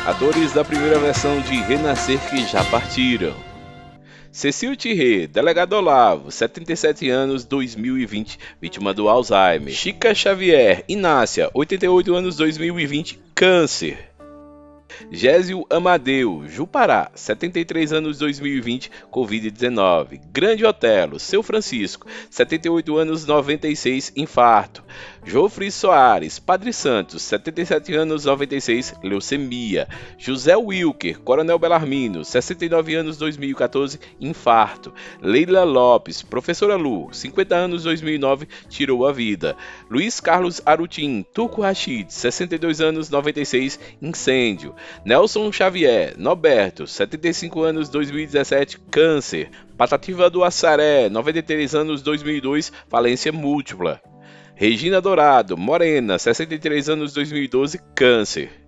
Atores da primeira versão de Renascer que já partiram. Cecil Thierry, Delegado Olavo, 77 anos, 2020, vítima do Alzheimer. Chica Xavier, Inácia, 88 anos, 2020, câncer. Gésio Amadeu, Jupará, 73 anos, 2020, Covid-19. Grande Otelo, Seu Francisco, 78 anos, 96, infarto. Jofre Soares, Padre Santos, 77 anos, 96, leucemia. José Wilker, Coronel Belarmino, 69 anos, 2014, infarto. Leila Lopes, Professora Lu, 50 anos, 2009, tirou a vida. Luiz Carlos Arutim, Turco Rachid, 62 anos, 96, incêndio. Nelson Xavier, Noberto, 75 anos, 2017, câncer. Patativa do Assaré, 93 anos, 2002, falência múltipla. Regina Dourado, Morena, 63 anos, 2012, câncer.